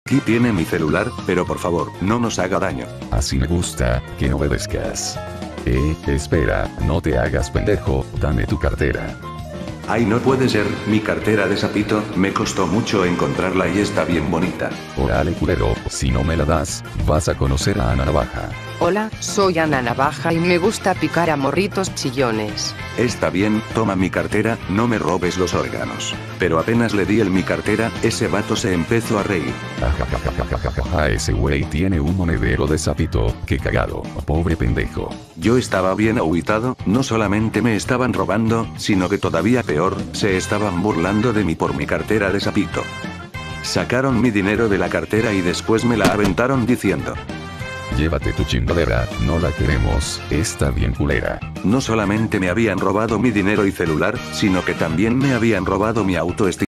Aquí tiene mi celular, pero por favor, no nos haga daño. Así me gusta, que obedezcas. Espera, no te hagas pendejo, dame tu cartera. Ay, no puede ser, mi cartera de sapito, me costó mucho encontrarla y está bien bonita. Órale culero, si no me la das, vas a conocer a Ana Navaja. Hola, soy Ana Navaja y me gusta picar a morritos chillones. Está bien, toma mi cartera, no me robes los órganos. Pero apenas le di mi cartera, ese vato se empezó a reír. Ajajajajajaja, ese güey tiene un monedero de sapito, qué cagado, pobre pendejo. Yo estaba bien agüitado, no solamente me estaban robando, sino que todavía peor, se estaban burlando de mí por mi cartera de sapito. Sacaron mi dinero de la cartera y después me la aventaron diciendo: Llévate tu chingadera, no la queremos, está bien culera. No solamente me habían robado mi dinero y celular, sino que también me habían robado mi autoestima.